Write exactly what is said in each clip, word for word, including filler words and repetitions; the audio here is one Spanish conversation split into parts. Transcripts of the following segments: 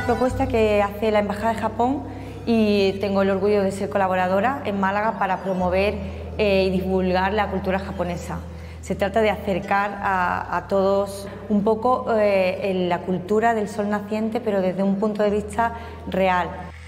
propuesta que hace la Embajada de Japón y tengo el orgullo de ser colaboradora en Málaga para promover eh, y divulgar la cultura japonesa. Se trata de acercar a, a todos un poco eh, en la cultura del sol naciente, pero desde un punto de vista real.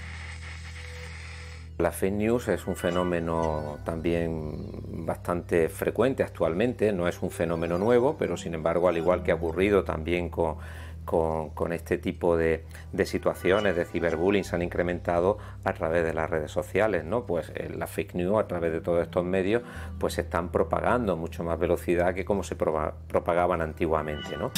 La fake news es un fenómeno también bastante frecuente actualmente, no es un fenómeno nuevo, pero sin embargo, al igual que ha ocurrido también con, con, con este tipo de, de situaciones de ciberbullying, se han incrementado a través de las redes sociales, ¿no? Pues eh, la fake news a través de todos estos medios pues se están propagando a mucho más velocidad que como se propa- propagaban antiguamente, ¿no?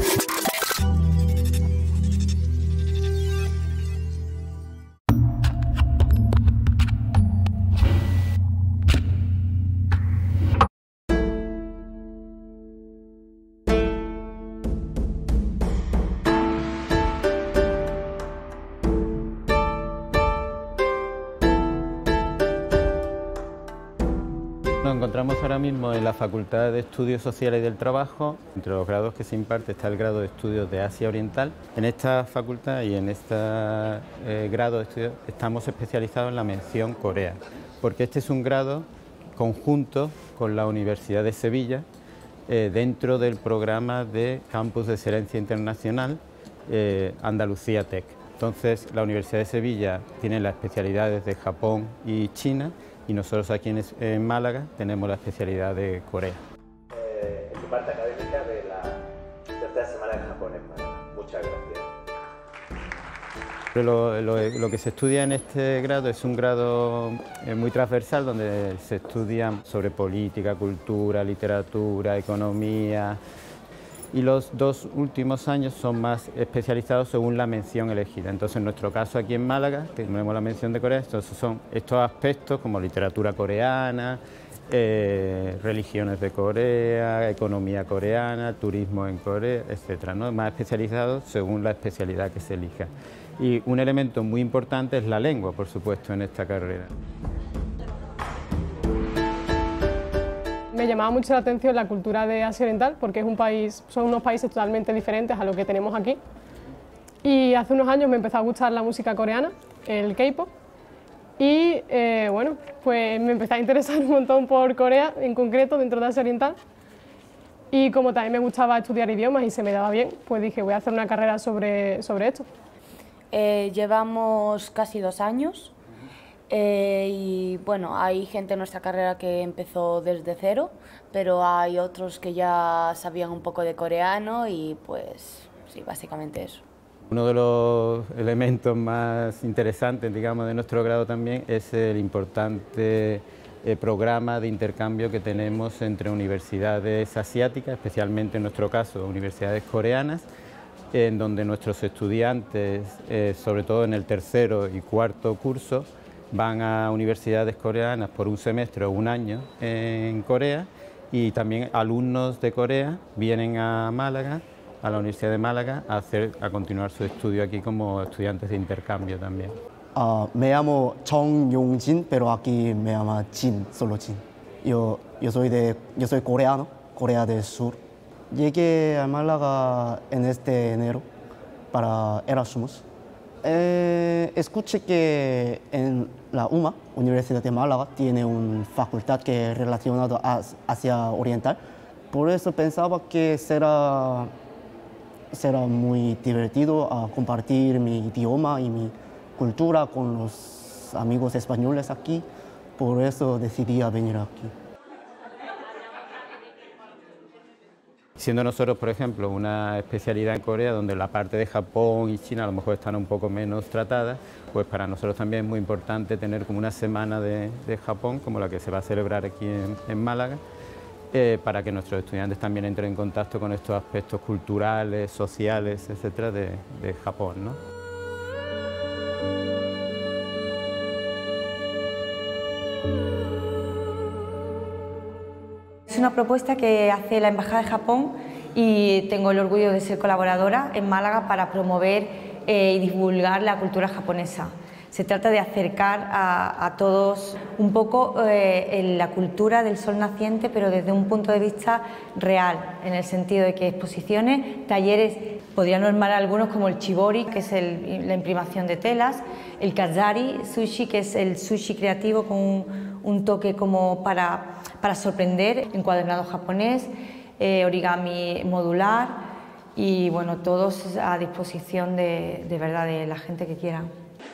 Nos encontramos ahora mismo en la Facultad de Estudios Sociales y del Trabajo. Entre los grados que se imparte está el grado de Estudios de Asia Oriental. En esta facultad y en este eh, grado de estudios estamos especializados en la mención Corea, porque este es un grado conjunto con la Universidad de Sevilla eh, dentro del programa de Campus de Excelencia Internacional eh, Andalucía Tech. Entonces, la Universidad de Sevilla tiene las especialidades de Japón y China, y nosotros aquí en, en Málaga tenemos la especialidad de Corea. Eh, en tu parte académica de la tercera semana de Japón en Málaga. Muchas gracias. Lo, lo, lo que se estudia en este grado es un grado muy transversal, donde se estudia sobre política, cultura, literatura, economía, y los dos últimos años son más especializados según la mención elegida. Entonces, en nuestro caso aquí en Málaga, tenemos la mención de Corea, entonces son estos aspectos como literatura coreana, eh, religiones de Corea, economía coreana, turismo en Corea, etcétera, ¿no? Más especializados según la especialidad que se elija. Y un elemento muy importante es la lengua, por supuesto, en esta carrera. Me llamaba mucho la atención la cultura de Asia Oriental porque es un país, son unos países totalmente diferentes a lo que tenemos aquí. Y hace unos años me empezó a gustar la música coreana, el K-pop, y eh, bueno, pues me empecé a interesar un montón por Corea, en concreto dentro de Asia Oriental. Y como también me gustaba estudiar idiomas y se me daba bien, pues dije voy a hacer una carrera sobre, sobre esto. Eh, llevamos casi dos años. Eh, y bueno, hay gente en nuestra carrera que empezó desde cero, pero hay otros que ya sabían un poco de coreano y pues sí, básicamente eso. Uno de los elementos más interesantes, digamos, de nuestro grado también es el importante eh, programa de intercambio que tenemos entre universidades asiáticas, especialmente en nuestro caso universidades coreanas, en donde nuestros estudiantes, eh, sobre todo en el tercero y cuarto curso, van a universidades coreanas por un semestre o un año en Corea, y también alumnos de Corea vienen a Málaga, a la Universidad de Málaga, a, hacer, a continuar su estudio aquí como estudiantes de intercambio también. Uh, me llamo Chong Yong-jin, pero aquí me llama Jin, solo Jin. Yo, yo, soy de, yo soy coreano, Corea del Sur. Llegué a Málaga en este enero para Erasmus. Eh, escuché que en la U M A, Universidad de Málaga, tiene una facultad que es relacionada a Asia Oriental. Por eso pensaba que será, será muy divertido a compartir mi idioma y mi cultura con los amigos españoles aquí. Por eso decidí a venir aquí. Siendo nosotros, por ejemplo, una especialidad en Corea, donde la parte de Japón y China a lo mejor están un poco menos tratadas, pues para nosotros también es muy importante tener como una semana de, de Japón, como la que se va a celebrar aquí en, en Málaga, eh, para que nuestros estudiantes también entren en contacto con estos aspectos culturales, sociales, etcétera, de, de Japón, ¿no? Es una propuesta que hace la Embajada de Japón y tengo el orgullo de ser colaboradora en Málaga para promover eh, y divulgar la cultura japonesa. Se trata de acercar a, a todos un poco eh, en la cultura del sol naciente, pero desde un punto de vista real, en el sentido de que exposiciones, talleres, podrían normar algunos como el chibori, que es el, la imprimación de telas, el kazari sushi, que es el sushi creativo con un, un toque como para, para sorprender, encuadernado japonés, eh, origami modular y bueno, todos a disposición de, de verdad de la gente que quiera.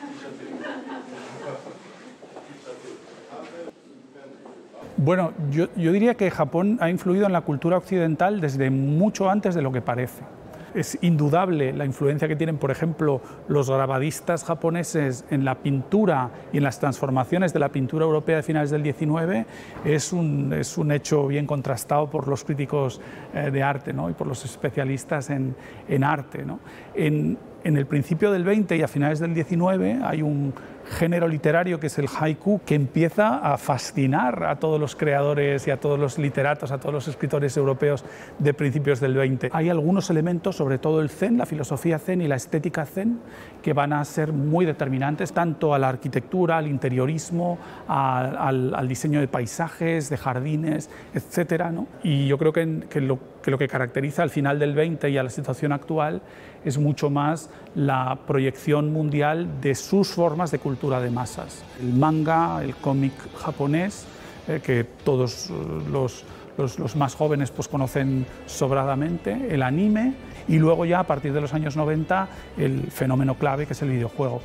Bueno, yo, yo diría que Japón ha influido en la cultura occidental desde mucho antes de lo que parece. Es indudable la influencia que tienen, por ejemplo, los grabadistas japoneses en la pintura y en las transformaciones de la pintura europea de finales del diecinueve. Es un, es un hecho bien contrastado por los críticos eh, de arte, ¿no? Y por los especialistas en, en arte, ¿no? En, en el principio del veinte y a finales del diecinueve hay un género literario que es el haiku, que empieza a fascinar a todos los creadores y a todos los literatos, a todos los escritores europeos de principios del veinte. Hay algunos elementos, sobre todo el zen, la filosofía zen y la estética zen, que van a ser muy determinantes tanto a la arquitectura, al interiorismo, a, al, al diseño de paisajes, de jardines, etcétera, ¿no? Y yo creo que, que, lo, que lo que caracteriza al final del veinte y a la situación actual es mucho más la proyección mundial de sus formas de cultura de masas. El manga, el cómic japonés, eh, que todos los, los, los más jóvenes pues, conocen sobradamente, el anime, y luego ya a partir de los años noventa el fenómeno clave que es el videojuego.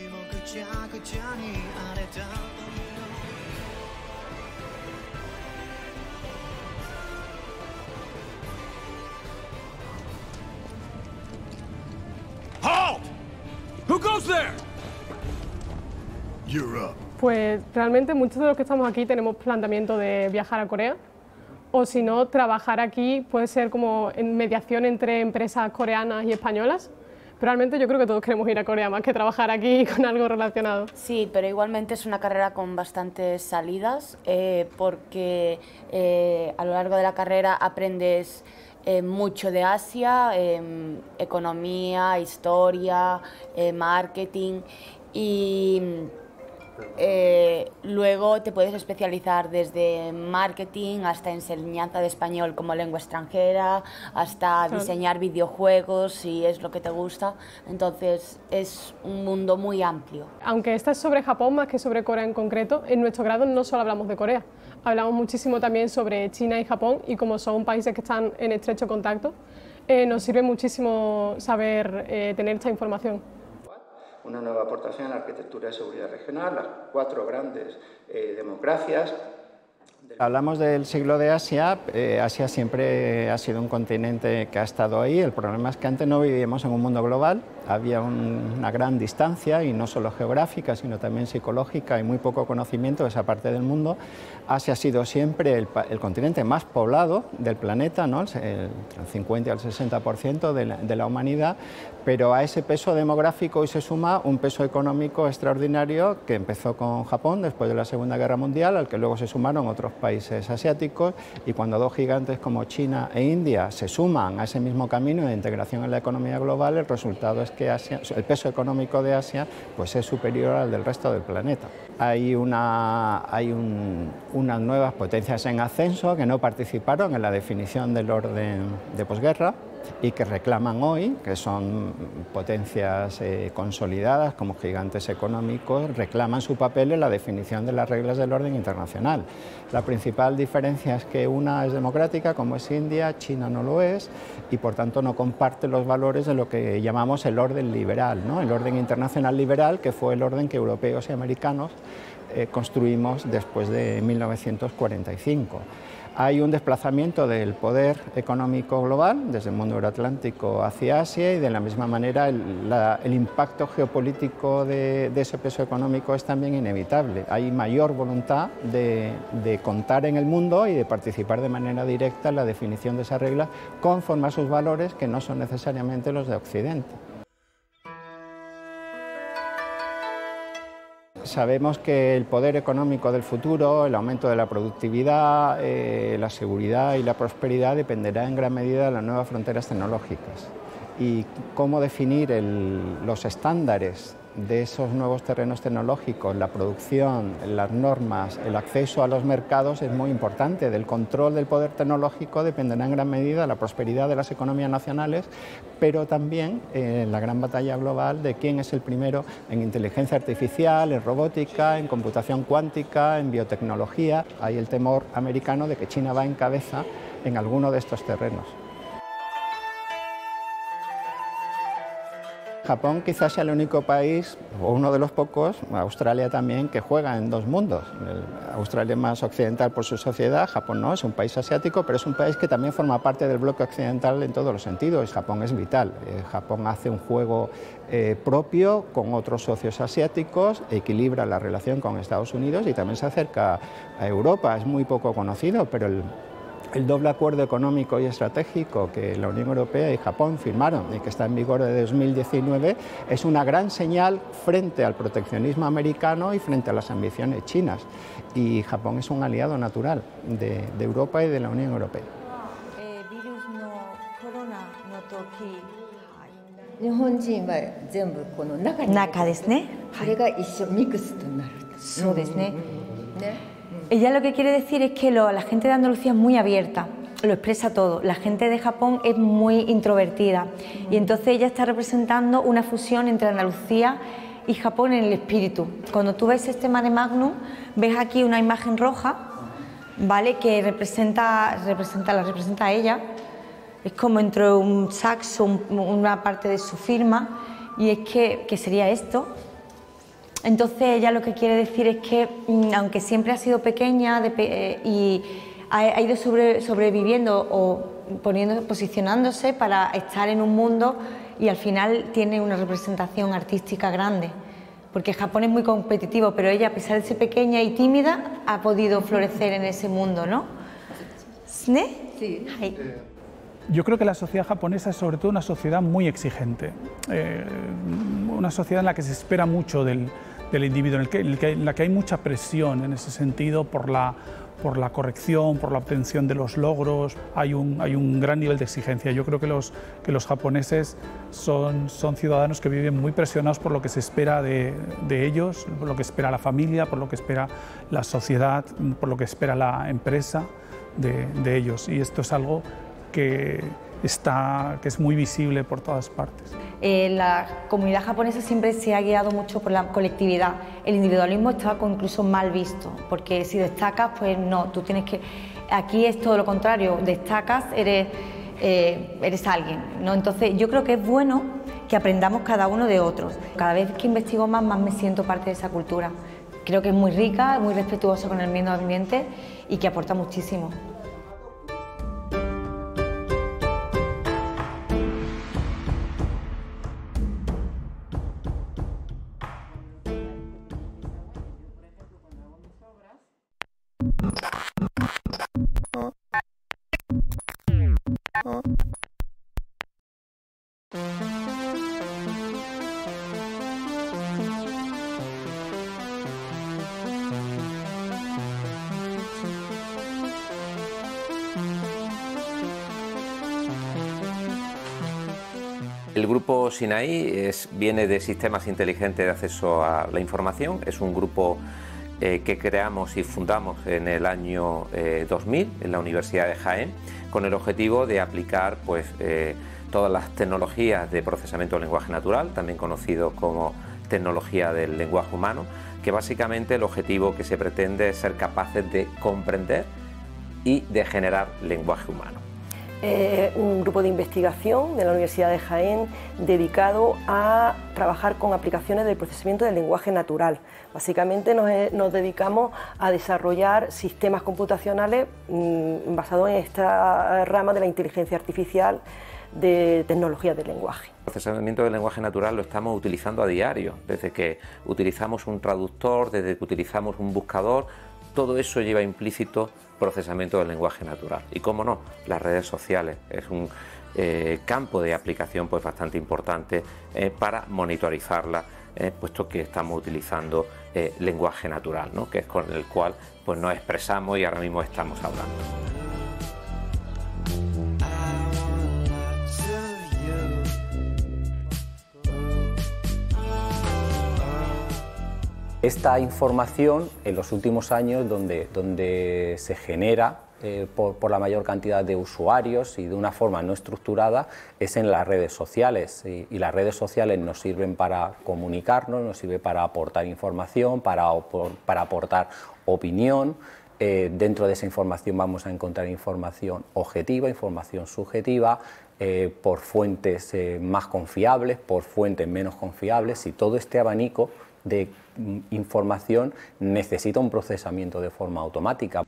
Pues realmente muchos de los que estamos aquí tenemos planteamiento de viajar a Corea, o si no, trabajar aquí puede ser como en mediación entre empresas coreanas y españolas. Pero realmente yo creo que todos queremos ir a Corea más que trabajar aquí con algo relacionado. Sí, pero igualmente es una carrera con bastantes salidas, eh, porque eh, a lo largo de la carrera aprendes Eh, mucho de Asia, eh, economía, historia, eh, marketing, y eh, luego te puedes especializar desde marketing hasta enseñanza de español como lengua extranjera, hasta claro. diseñar videojuegos si es lo que te gusta. Entonces es un mundo muy amplio. Aunque esta es sobre Japón más que sobre Corea en concreto, en nuestro grado no solo hablamos de Corea. Hablamos muchísimo también sobre China y Japón, y como son países que están en estrecho contacto, eh, nos sirve muchísimo saber eh, tener esta información. Una nueva aportación en la arquitectura de seguridad regional, las cuatro grandes eh, democracias. Hablamos del siglo de Asia. eh, Asia siempre ha sido un continente que ha estado ahí. El problema es que antes no vivíamos en un mundo global, había un, una gran distancia, y no solo geográfica, sino también psicológica, y muy poco conocimiento de esa parte del mundo. Asia ha sido siempre el, el continente más poblado del planeta, ¿no? el, el cincuenta al sesenta por ciento de la, de la humanidad, pero a ese peso demográfico hoy se suma un peso económico extraordinario que empezó con Japón después de la Segunda Guerra Mundial, al que luego se sumaron otros países asiáticos, y cuando dos gigantes como China e India se suman a ese mismo camino de integración en la economía global, el resultado es que Asia, el peso económico de Asia pues es superior al del resto del planeta. Hay, una, hay un, unas nuevas potencias en ascenso que no participaron en la definición del orden de posguerra y que reclaman hoy, que son potencias eh, consolidadas como gigantes económicos, reclaman su papel en la definición de las reglas del orden internacional. La principal diferencia es que una es democrática, como es India, China no lo es, y por tanto no comparte los valores de lo que llamamos el orden liberal, ¿no? El orden internacional liberal, que fue el orden que europeos y americanos eh, construimos después de mil novecientos cuarenta y cinco. Hay un desplazamiento del poder económico global desde el mundo euroatlántico hacia Asia, y de la misma manera el, la, el impacto geopolítico de, de ese peso económico es también inevitable. Hay mayor voluntad de, de contar en el mundo y de participar de manera directa en la definición de esas reglas conforme a sus valores, que no son necesariamente los de Occidente. Sabemos que el poder económico del futuro, el aumento de la productividad, eh, la seguridad y la prosperidad dependerá en gran medida de las nuevas fronteras tecnológicas. y cómo definir el, los estándares de esos nuevos terrenos tecnológicos, la producción, las normas, el acceso a los mercados es muy importante. Del control del poder tecnológico dependerá en gran medida la prosperidad de las economías nacionales, pero también eh, la gran batalla global de quién es el primero en inteligencia artificial, en robótica, en computación cuántica, en biotecnología. Hay el temor americano de que China va en cabeza en alguno de estos terrenos. Japón quizás sea el único país, o uno de los pocos, Australia también, que juega en dos mundos. Australia es más occidental por su sociedad, Japón no, es un país asiático, pero es un país que también forma parte del bloque occidental en todos los sentidos. Japón es vital. Japón hace un juego eh, propio con otros socios asiáticos, equilibra la relación con Estados Unidos y también se acerca a Europa. Es muy poco conocido, pero el El doble acuerdo económico y estratégico que la Unión Europea y Japón firmaron y que está en vigor desde dos mil diecinueve es una gran señal frente al proteccionismo americano y frente a las ambiciones chinas. Y Japón es un aliado natural de, de Europa y de la Unión Europea. Ella lo que quiere decir es que lo, la gente de Andalucía es muy abierta, lo expresa todo. La gente de Japón es muy introvertida y entonces ella está representando una fusión entre Andalucía y Japón en el espíritu. Cuando tú ves este mare magnum, ves aquí una imagen roja, ¿vale? Que representa, representa, la representa a ella. Es como entre un saxo, un, una parte de su firma, y es que, que sería esto. Entonces ella lo que quiere decir es que, aunque siempre ha sido pequeña de, eh, y ha, ha ido sobre, sobreviviendo o poniendo, posicionándose para estar en un mundo, y al final tiene una representación artística grande, porque Japón es muy competitivo, pero ella, a pesar de ser pequeña y tímida, ha podido florecer en ese mundo, ¿no? ¿Sí? Sí. Yo creo que la sociedad japonesa es sobre todo una sociedad muy exigente, eh, una sociedad en la que se espera mucho del, del individuo, en, el que, en, el que, en la que hay mucha presión en ese sentido por la, por la corrección, por la obtención de los logros. Hay un, hay un gran nivel de exigencia. Yo creo que los, que los japoneses son, son ciudadanos que viven muy presionados por lo que se espera de, de ellos, por lo que espera la familia, por lo que espera la sociedad, por lo que espera la empresa de, de ellos. Y esto es algo que, está, que es muy visible por todas partes. Eh, la comunidad japonesa siempre se ha guiado mucho por la colectividad. El individualismo está incluso mal visto, porque si destacas, pues no, tú tienes que... Aquí es todo lo contrario, destacas, eres, eh, eres alguien, ¿no? Entonces yo creo que es bueno que aprendamos cada uno de otros. Cada vez que investigo más, más me siento parte de esa cultura. Creo que es muy rica, muy respetuosa con el medio ambiente y que aporta muchísimo. El grupo SINAI es, viene de Sistemas Inteligentes de Acceso a la Información. Es un grupo eh, que creamos y fundamos en el año eh, dos mil en la Universidad de Jaén, con el objetivo de aplicar pues, eh, todas las tecnologías de procesamiento del lenguaje natural, también conocido como tecnología del lenguaje humano, que básicamente el objetivo que se pretende es ser capaces de comprender y de generar lenguaje humano. Eh, un grupo de investigación de la Universidad de Jaén dedicado a trabajar con aplicaciones del procesamiento del lenguaje natural. Básicamente nos, nos dedicamos a desarrollar sistemas computacionales mmm, basados en esta rama de la inteligencia artificial de tecnología del lenguaje. El procesamiento del lenguaje natural lo estamos utilizando a diario, desde que utilizamos un traductor, desde que utilizamos un buscador, todo eso lleva implícito procesamiento del lenguaje natural. Y cómo no, las redes sociales es un eh, campo de aplicación pues bastante importante eh, para monitorizarla, eh, puesto que estamos utilizando eh, lenguaje natural, ¿no? Que es con el cual pues nos expresamos y ahora mismo estamos hablando. Esta información en los últimos años donde, donde se genera eh, por, por la mayor cantidad de usuarios y de una forma no estructurada es en las redes sociales, y, y las redes sociales nos sirven para comunicarnos, nos sirve para aportar información, para, para aportar opinión. Eh, dentro de esa información vamos a encontrar información objetiva, información subjetiva, eh, por fuentes eh, más confiables, por fuentes menos confiables, y todo este abanico de información necesita un procesamiento de forma automática.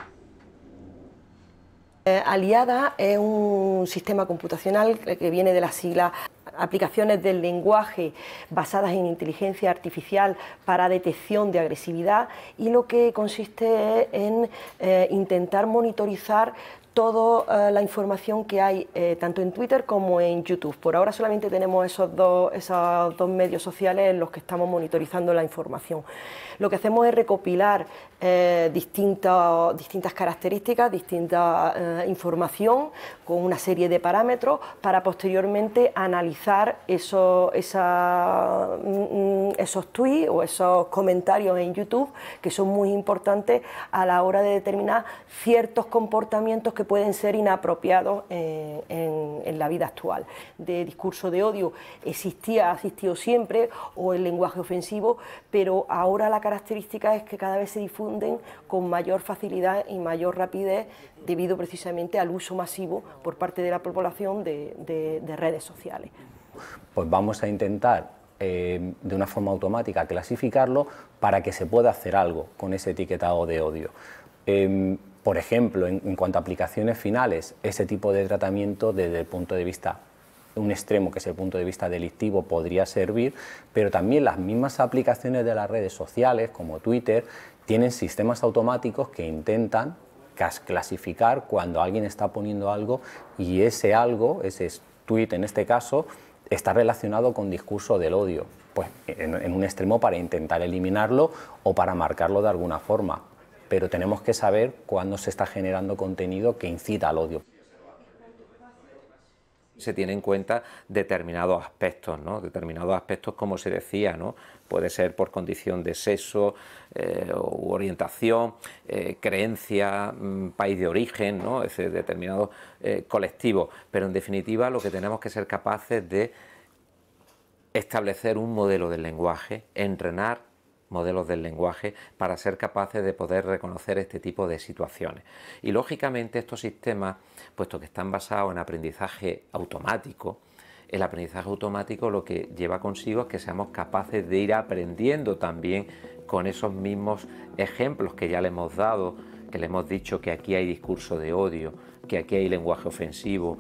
Eh, Aliada es un sistema computacional que viene de la sigla aplicaciones del lenguaje basadas en inteligencia artificial para detección de agresividad, y lo que consiste es en eh, intentar monitorizar toda eh, la información que hay eh, tanto en Twitter como en YouTube. Por ahora solamente tenemos esos dos, esos dos medios sociales en los que estamos monitorizando la información. Lo que hacemos es recopilar eh, distintas, distintas características, distinta eh, información con una serie de parámetros para posteriormente analizar eso, esa, mm, esos tweets o esos comentarios en YouTube, que son muy importantes a la hora de determinar ciertos comportamientos que pueden ser inapropiados en, en, en la vida actual. De discurso de odio existía, ha existido siempre, o el lenguaje ofensivo, pero ahora la característica es que cada vez se difunden con mayor facilidad y mayor rapidez debido precisamente al uso masivo por parte de la población de, de, de redes sociales. Pues vamos a intentar eh, de una forma automática clasificarlo para que se pueda hacer algo con ese etiquetado de odio. Eh, Por ejemplo, en, en cuanto a aplicaciones finales, ese tipo de tratamiento desde el punto de vista, un extremo que es el punto de vista delictivo, podría servir, pero también las mismas aplicaciones de las redes sociales, como Twitter, tienen sistemas automáticos que intentan clasificar cuando alguien está poniendo algo y ese algo, ese tweet en este caso, está relacionado con discurso del odio, pues en, en un extremo para intentar eliminarlo o para marcarlo de alguna forma. Pero tenemos que saber cuándo se está generando contenido que incita al odio. Se tiene en cuenta determinados aspectos, ¿no? Determinados aspectos, como se decía, ¿no? Puede ser por condición de sexo, eh, u orientación, eh, creencia, mm, país de origen, ¿no? Es decir, determinados eh, colectivos. Pero en definitiva lo que tenemos que ser capaces de establecer un modelo del lenguaje, entrenar modelos del lenguaje para ser capaces de poder reconocer este tipo de situaciones. Y lógicamente estos sistemas, puesto que están basados en aprendizaje automático, el aprendizaje automático lo que lleva consigo es que seamos capaces de ir aprendiendo también con esos mismos ejemplos que ya le hemos dado, que le hemos dicho que aquí hay discurso de odio, que aquí hay lenguaje ofensivo.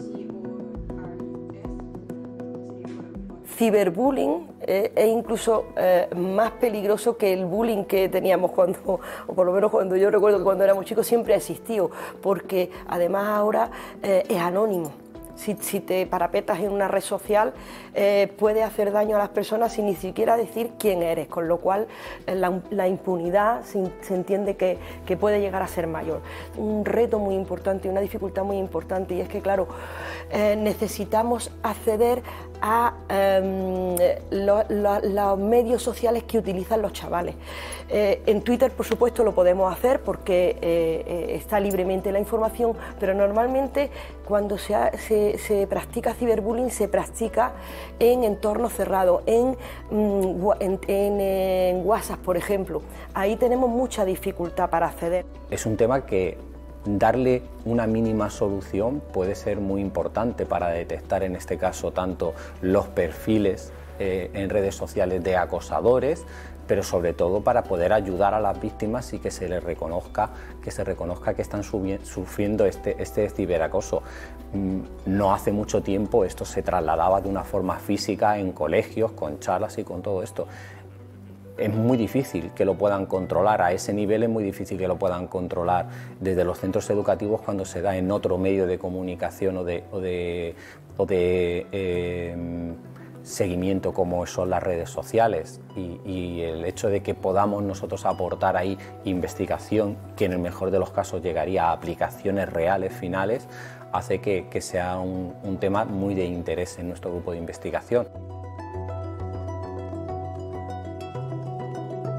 Ciberbullying eh, es incluso eh, más peligroso que el bullying que teníamos cuando, o por lo menos cuando yo recuerdo que cuando éramos chicos siempre ha existido, porque además ahora eh, es anónimo. Si, si te parapetas en una red social, eh, puede hacer daño a las personas sin ni siquiera decir quién eres, con lo cual eh, la, la impunidad se, se entiende que, que puede llegar a ser mayor. Un reto muy importante, una dificultad muy importante, y es que, claro, eh, necesitamos acceder a eh, lo, lo, los medios sociales que utilizan los chavales. Eh, en Twitter, por supuesto, lo podemos hacer porque eh, eh, está libremente la información, pero normalmente cuando se, ha, se, se practica ciberbullying se practica en entornos cerrados, en, en, en, en WhatsApp, por ejemplo. Ahí tenemos mucha dificultad para acceder. Es un tema que darle una mínima solución puede ser muy importante para detectar, en este caso, tanto los perfiles eh, en redes sociales de acosadores, pero sobre todo para poder ayudar a las víctimas y que se les reconozca que se reconozca que están sufriendo este, este ciberacoso. No hace mucho tiempo esto se trasladaba de una forma física en colegios, con charlas y con todo esto. Es muy difícil que lo puedan controlar a ese nivel, es muy difícil que lo puedan controlar desde los centros educativos cuando se da en otro medio de comunicación o de, o de, o de eh, seguimiento como son las redes sociales, y, y el hecho de que podamos nosotros aportar ahí investigación que en el mejor de los casos llegaría a aplicaciones reales finales hace que, que sea un, un tema muy de interés en nuestro grupo de investigación.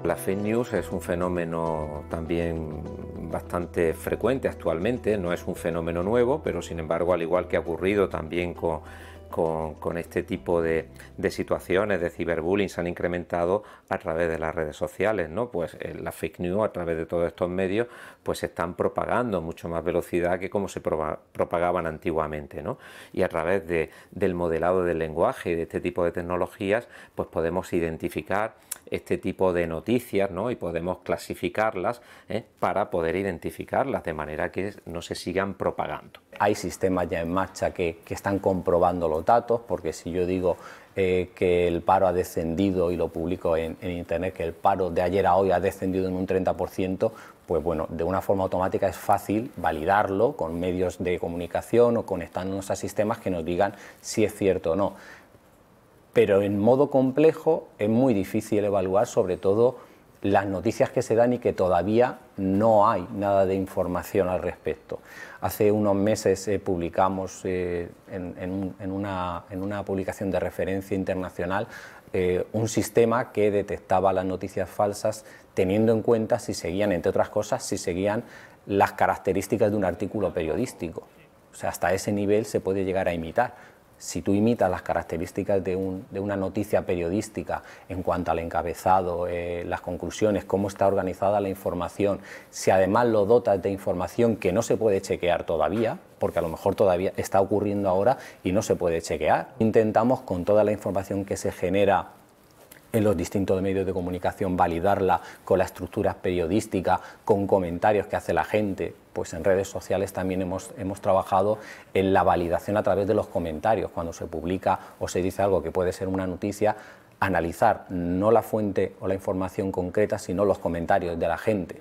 La fake news es un fenómeno también bastante frecuente actualmente, no es un fenómeno nuevo, pero sin embargo, al igual que ha ocurrido también con, con, con este tipo de, de situaciones de ciberbullying, se han incrementado a través de las redes sociales, ¿no? Pues eh, la fake news a través de todos estos medios pues se están propagando a mucho más velocidad que como se pro propagaban antiguamente, ¿no? Y a través de, del modelado del lenguaje y de este tipo de tecnologías pues podemos identificar este tipo de noticias, ¿no? Y podemos clasificarlas ¿eh? para poder identificarlas de manera que no se sigan propagando. Hay sistemas ya en marcha que, que están comprobando los datos, porque si yo digo eh, que el paro ha descendido y lo publico en, en internet, que el paro de ayer a hoy ha descendido en un treinta por ciento, pues bueno, de una forma automática es fácil validarlo con medios de comunicación o conectándonos a sistemas que nos digan si es cierto o no. Pero en modo complejo es muy difícil evaluar, sobre todo las noticias que se dan y que todavía no hay nada de información al respecto. Hace unos meses eh, publicamos eh, en, en, un, en, una, en una publicación de referencia internacional eh, un sistema que detectaba las noticias falsas teniendo en cuenta si seguían, entre otras cosas, si seguían las características de un artículo periodístico. O sea, hasta ese nivel se puede llegar a imitar. Si tú imitas las características de, un, de una noticia periodística en cuanto al encabezado, eh, las conclusiones, cómo está organizada la información, si además lo dotas de información que no se puede chequear todavía, porque a lo mejor todavía está ocurriendo ahora y no se puede chequear. Intentamos con toda la información que se genera en los distintos medios de comunicación validarla con la estructura periodística, con comentarios que hace la gente. Pues en redes sociales también hemos, hemos trabajado en la validación a través de los comentarios. Cuando se publica o se dice algo que puede ser una noticia, analizar no la fuente o la información concreta, sino los comentarios de la gente.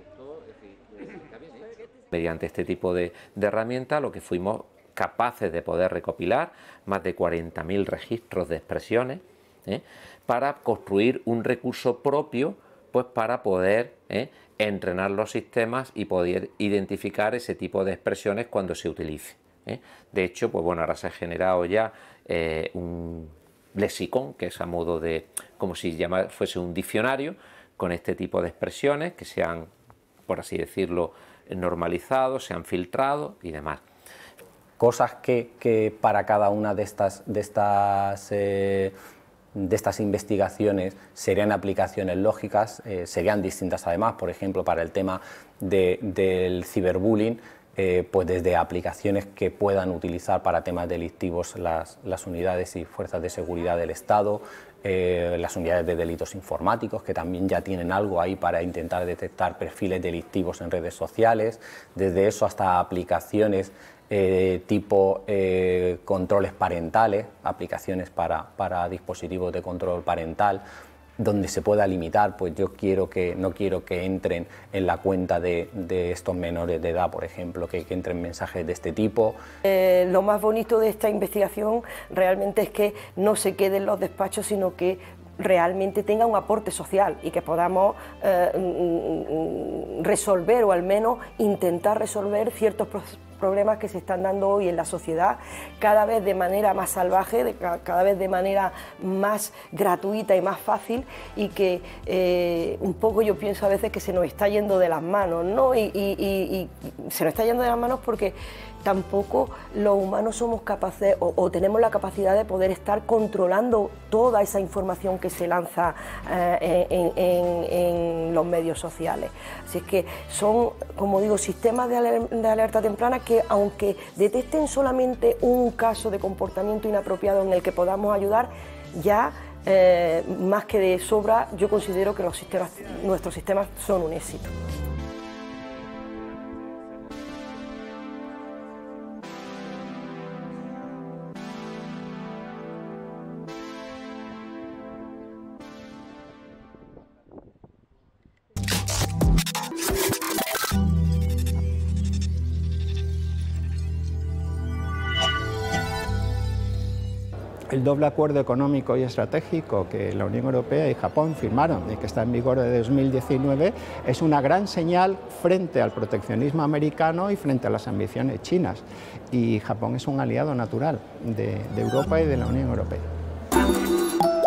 Mediante este tipo de, de herramientas lo que fuimos capaces de poder recopilar más de cuarenta mil registros de expresiones, ¿eh? para construir un recurso propio pues para poder ¿eh? entrenar los sistemas y poder identificar ese tipo de expresiones cuando se utilice. ¿eh? De hecho, pues bueno, ahora se ha generado ya eh, un lexicón, que es a modo de, como si llama, fuese un diccionario, con este tipo de expresiones que se han, por así decirlo, normalizado, se han filtrado y demás. Cosas que, que para cada una de estas, de estas eh, de estas investigaciones serían aplicaciones lógicas, eh, serían distintas además, por ejemplo, para el tema de, del ciberbullying, eh, pues desde aplicaciones que puedan utilizar para temas delictivos las, las unidades y fuerzas de seguridad del Estado, eh, las unidades de delitos informáticos, que también ya tienen algo ahí para intentar detectar perfiles delictivos en redes sociales, desde eso hasta aplicaciones Eh, tipo eh, controles parentales, aplicaciones para, para dispositivos de control parental, donde se pueda limitar, pues yo quiero que, no quiero que entren en la cuenta de, de estos menores de edad, por ejemplo, que, que entren mensajes de este tipo. Eh, lo más bonito de esta investigación realmente es que no se quede en los despachos, sino que realmente tenga un aporte social y que podamos eh, resolver o al menos intentar resolver ciertos problemas que se están dando hoy en la sociedad, cada vez de manera más salvaje, de, cada vez de manera más gratuita y más fácil, y que eh, un poco yo pienso a veces que se nos está yendo de las manos, ¿no? Y, y, y, y se nos está yendo de las manos porque tampoco los humanos somos capaces o, o tenemos la capacidad de poder estar controlando toda esa información que se lanza eh, en, en, en los medios sociales. Así es que son, como digo, sistemas de, aler de alerta temprana que, aunque detecten solamente un caso de comportamiento inapropiado en el que podamos ayudar, ya eh, más que de sobra, yo considero que los sistemas, nuestros sistemas son un éxito. El doble acuerdo económico y estratégico que la Unión Europea y Japón firmaron y que está en vigor desde dos mil diecinueve es una gran señal frente al proteccionismo americano y frente a las ambiciones chinas. Y Japón es un aliado natural de, de Europa y de la Unión Europea.